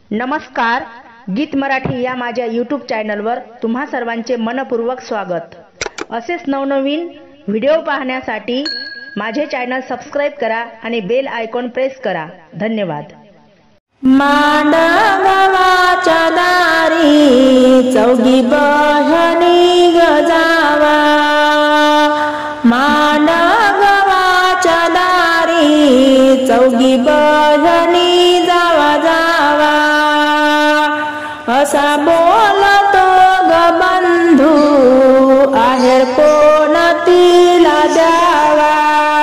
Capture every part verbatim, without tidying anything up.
नमस्कार, गीत मराठी या माझ्या यूट्यूब चॅनलवर तुम्हा सर्वांचे मनपूर्वक स्वागत। असेच नवनवीन व्हिडिओ पाहण्यासाठी माझे चॅनल सबस्क्राइब करा आणि बेल आयकॉन प्रेस करा। धन्यवाद। मांडवाच्या दारी चौघी बहिणी गजावा, मांडवाच्या दारी चौघी बहिणी जावा जावा, असा बोलतो ग बंधू आहेर कोण तिला द्यावा,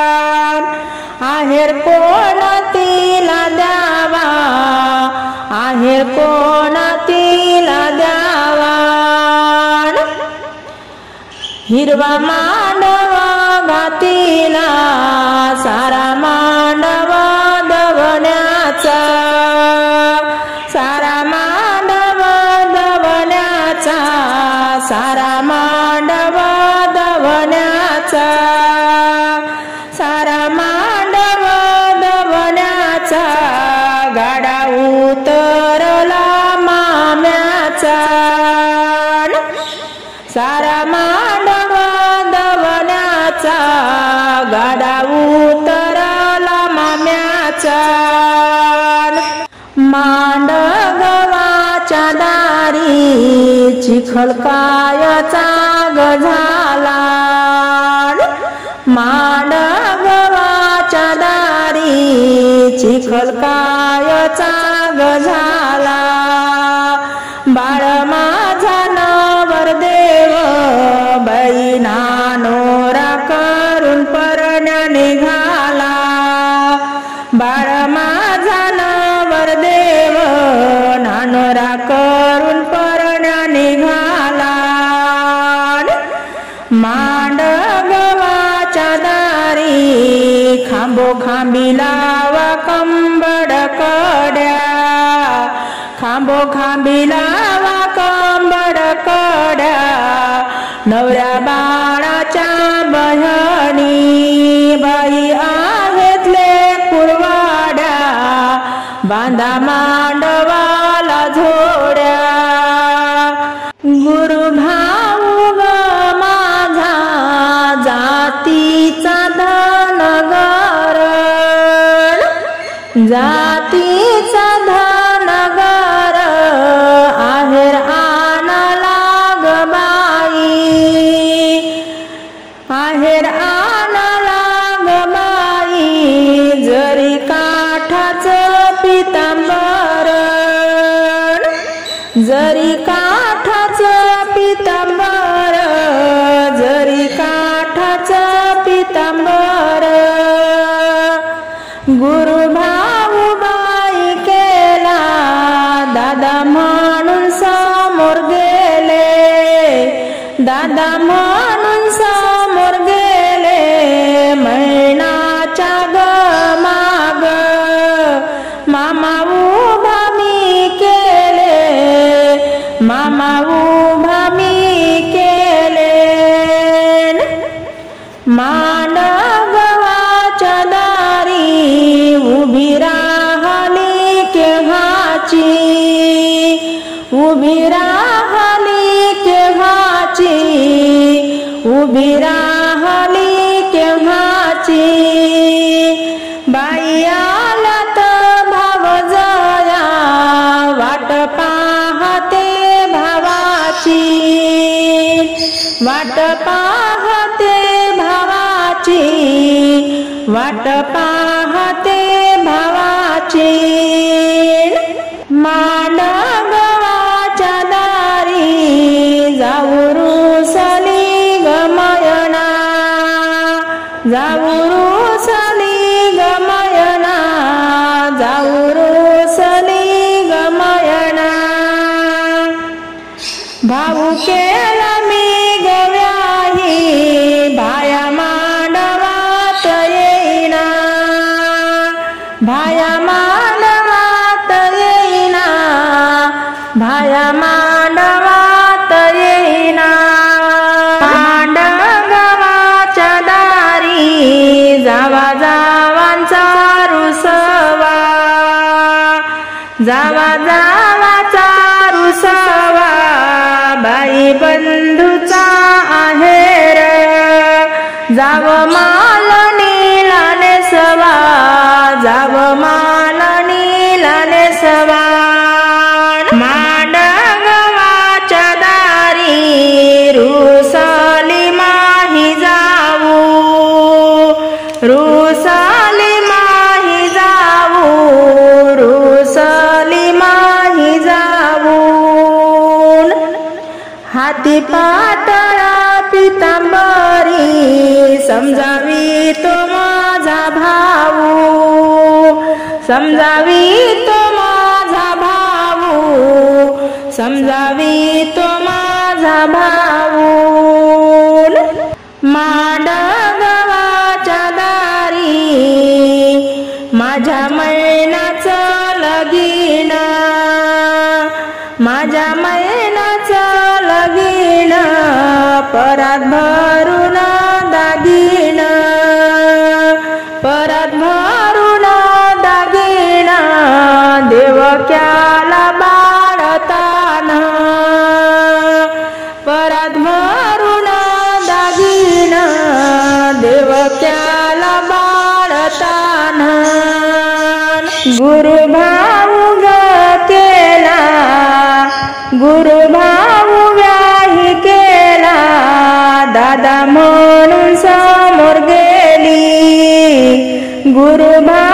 आहेर कोण तिला द्यावा, आहेर कोण तिला द्यावा। हिरवा मांडवा घातीला सारा मांडवा दवण्याचा, सारा मांडवा दवण्याचा, सारा मांडवा दवण्याचा, सारा मांडवा दवण्याचा, गाडा उतरला माम्याचा, सारा मांडवा दवण्याचा, गाडा उतरला माम्याचा। मांडवाच्या दारी चिखल कायचा गझाला, मांडवाच्या दारी चिखल कायचा गझाला। बाळ माझा नवरदेव बाई नानोरा करून परण्या निघाला, बाळ माझा नवरदेव नानोरा करून परण्या निघाला। मांडवाच्या दारी खांबो खांबी लावा कंबड कड्या, खांबो खांबी लावा कंबड कड्या, नवऱ्या बाळाच्या बहिणी बाई आहेत लेकुरवाड्या, बांधा मांडवाला झोड्या। गुरु भाऊ ग माझा जातीचा धनगर, जातीचा धनगर, आहेर आणला ग बाई, आहेर आणला ग बाई, जरी काठाचं पितांबर, जरी काठाचं पितांबर, जरी काठाचं पितांबर। गुरु भाऊ बाई केला दादा म्हणून समोर गेले, दादा म्हणून समोर गेले, मैनाच्या ग माग मामा उभा मी केले, मामा उभा मी केले। मांडवाच्या दारी उभी राहली केव्हाची, उभी राहली केव्हाची, उभी राहली केव्हाची। बाई आला तर भाव जया वाट पाहते भावाची, वाट पाहते भावाची, वाट पाहते भावाची। मांडवाच्या दारी जाऊ रुसली गमयना, जाऊ रुसली गमयना, जाऊ रुसली गमयना। भाऊ केला मी गव्याही भाया मांडवात येईना, भाया मांडवात येईना, भाया मांडवात येईना। मांडवाच्या दारी जावा जावांचा रुसवा, जावा जावाचा रुसवा बाई बंधूचा आहेर जाव माल नीलाने सवा जाव माल नीलाने सवा मांडगवाच्या दारी रुसली माही जाऊ रुसली माही जाऊ रुसली माही जाऊन हाती पातळा पितांबरी समजावी तो माझा भाऊ समजावी तो माझा भाऊ समजावी तो माझा भाऊ मांडगवाच्या दारी माझ्या मैनाचं लगीन माझ्या मैनाचं लगीन परात भरून दागिन परात भरून दागिन देवक्याला बाळताना परात भरून दागिन देवक्याला बाळताना गुरुभाऊ ग केला गुरुभाऊ व्याही केला दादा म्हणून समोर गेली गुरुभाऊ